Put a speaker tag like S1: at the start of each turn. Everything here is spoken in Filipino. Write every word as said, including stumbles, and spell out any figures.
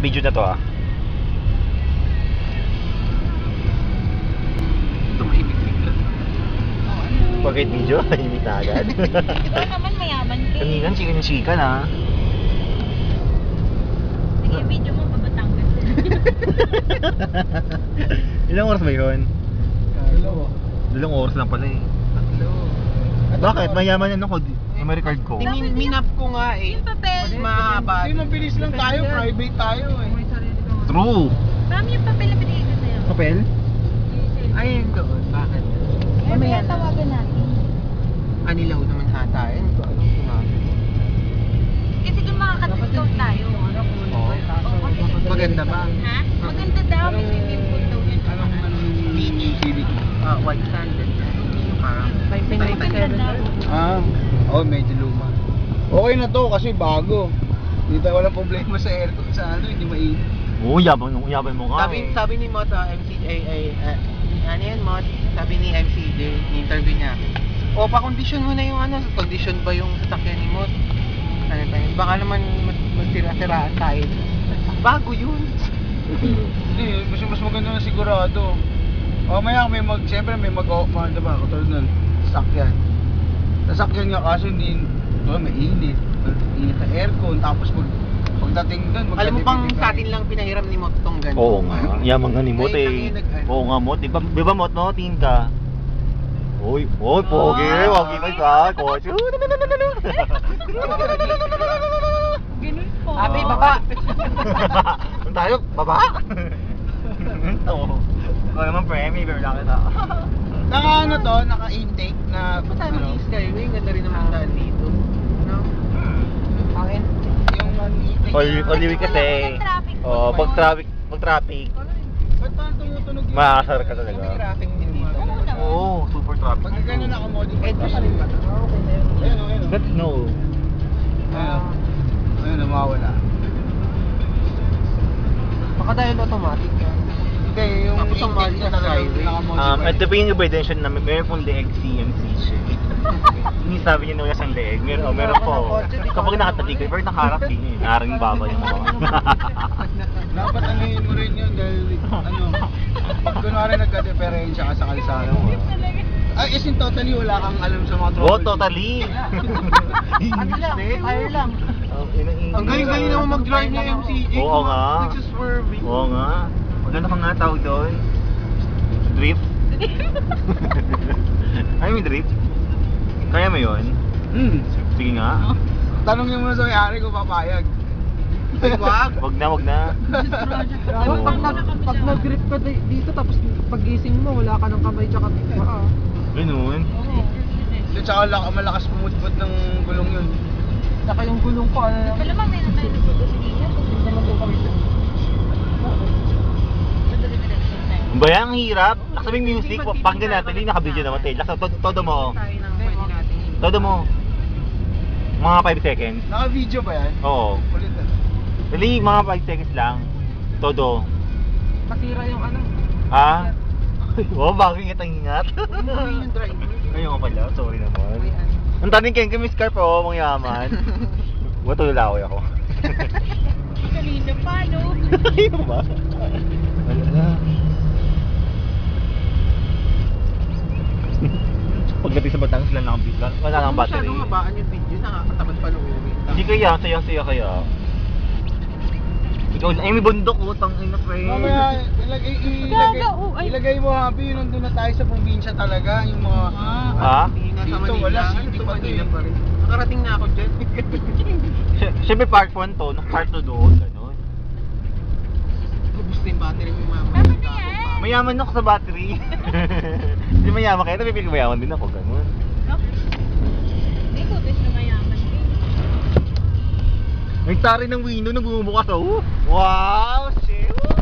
S1: video na to ah.
S2: Tumahimik bigla.
S1: Pagkait video, tahimik na agad.
S3: Ikaw naman mayaman ka.
S1: Kanina, chika ng chika na.
S3: Sige, video mo, Babatangas.
S1: Ilang oras ba yun?
S2: Dalawa.
S1: Dalawang oras lang pala eh.
S2: Tatlo.
S1: Bakit? Mayaman yan ako. May record ko.
S2: Tingin, minap ko nga eh.
S3: Yung papel.
S2: Mas mahaba.
S4: Hindi, mabilis lang tayo, private tayo eh.
S1: True.
S3: Ma'am, yung papel na binigay ko sa'yo.
S1: Papel?
S2: Ayun doon. Bakit?
S3: Mamaya tawagan natin.
S2: Anilaw naman hata yun. Ito anong sinabi?
S3: Kasi kung makaka-discount tayo.
S2: Oo. Maganda ba?
S3: Ha? Maganda daw. May swimming pool daw yun.
S4: Anong, anong mini civic mo?
S2: Ah, white sandal. Parang
S3: Maganda daw.
S4: Ah, oh, medyo luma. Okay na to kasi bago. Hindi tayo walang problema sa aircon sa ano, hindi mainit.
S1: Oo, yabang, yabang mo nga
S2: Sabi,
S1: eh.
S2: sabi ni Mot, ah, M C J, ay, ay, ah, ano yan Mot? Sabi ni M C J, ni-interview niya. O, pa-condition mo na yung ano, condition ba yung sasakyan ni Mot? Ano tayo? Baka naman mas, mas sira-siraan tayo. Bago yun.
S4: Hindi, mas, mas maganda na sigurado. Mamaya may mag, siyempre may mag-o-man, diba? Katulad nun, sasakyan. Sasakyan nga kaso hindi, oh, may init. Init na aircon, tapos pag, pagdating doon,
S2: Alam mo bang sa atin lang pinahiram ni Mot tong ganito?
S1: Oo nga, yaman nga ni Mot
S2: Ay,
S1: eh.
S2: tangin, nag-
S1: Oo nga Mot, di ba, di ba Mot no? Tingin ka. Uy, uy, pogi, pogi pa sa kotse.
S3: Ganun po.
S2: Abi, baba!
S1: Saan tayo? Baba? Oo. Ikaw naman premi, pero lang kita.
S4: Naka ano to, naka-intake na
S2: Ba't tayo
S4: ano,
S2: mag-skyway? Ganda rin naman daan dito. No? Pangin.
S4: yung intake
S1: All,
S4: na-
S1: all week kasi. Oo, pag traffic, pag traffic,
S4: Ba't parang tumutunog yung...
S1: makakasar ka talaga.
S2: May traffic din dito.
S1: Oo, super traffic.
S4: Pag gano'n naka-modify.
S2: Eh, di ba? Ah, okay na yun.
S4: Ayun o, ayun o.
S1: But no.
S4: Ayun. Ayun, nawawala.
S2: Baka dahil automatic yan.
S4: Hindi, yung
S2: Tapos ang mahal
S4: intake
S2: niya
S4: na talaga
S2: skyway.
S4: naka-modify.
S1: Um, ito pa yung ebidensya na may meron pong leeg C M C siya. Hindi sabi niya na wala siyang leeg. Meron, oh, meron po. Kapag nakatalikod, pero nakaharap din yun. Naring baba yung mga.
S4: Dapat anuhin mo rin yun dahil ano, pag kunwari nagka-diferensya ka sa kalsada mo. Ay, as in totally wala kang alam sa mga
S1: Oh,
S4: troubleshooting.
S1: totally.
S2: Ano lang? Fire lang.
S1: Ang ina-
S2: Ang galing-galing naman mag-drive niya M C J.
S1: Oo nga.
S2: Nagsaswerving.
S1: Oo nga. Maganda ka nga tawag doon. Drift. Ay, may drift. Kaya mo yun?
S4: Hmm.
S1: Sige nga.
S4: Tanongin mo na sa may-ari kung papayag.
S2: Wag.
S1: Wag na, wag na.
S2: Pag, pag, nag, pag nag-grip ka di- dito tapos pag-gising mo wala ka ng kamay tsaka paa.
S1: Ganun.
S4: At saka lak- malakas pumutput ng gulong yun.
S2: Saka yung gulong ko ano lang.
S3: Pala ma'am, meron tayo nagpapasilihan.
S2: Naman ko kami.
S3: Madali-diretso tayo.
S1: Ba yan, ang hirap. Nakasabing music, pakinggan natin. Hindi naka-video naman tayo. Laksa, todo, todo mo.
S2: Tayo ng pwede natin.
S1: Todo mo. Mga five seconds.
S4: Naka-video ba yan?
S1: Oo.
S4: Ulit na.
S1: Really, mga five seconds lang. Todo.
S2: Masira yung ano.
S1: Ah? Oo, bakit kitang ingat?
S2: Umuwi yung driver.
S1: Ayun nga pala, sorry naman.
S2: Uy, ano.
S1: Ang taning keng kami scarf oh, mga yaman. Wato lalawi ako.
S3: Kanina pa, no?
S1: Ayun ba? Wala na. Pagdating sa Batangas, wala nang wala, wala nang battery.
S2: Masyadong mabaan yung video, nakakatamad pa nung uwi.
S1: Hindi kaya, saya-saya kaya. Ikaw, ay may bundok utang ina pre.
S4: Mamaya, ilagay, ilagay,
S3: Gaga, oh, ay.
S4: ilagay mo happy, yun nandun na tayo sa probinsya talaga, yung mga...
S1: Ha?
S2: Hindi na sa
S4: Dito,
S2: Manila.
S4: wala,
S2: Dito
S4: city pa to
S2: Manila
S4: eh.
S2: pa rin. Nakarating na ako dyan.
S1: Sy- Siyempre part one to, part two doon, gano'n.
S2: Ubus na yung battery mo mama.
S3: Tama na yan.
S1: Mayaman ako sa battery. Hindi mayaman kayo, napipili mayaman din ako, gano'n.
S3: Hindi ko, na mayaman din.
S1: May tari ng window, nagbubukas oh. Wow, shit!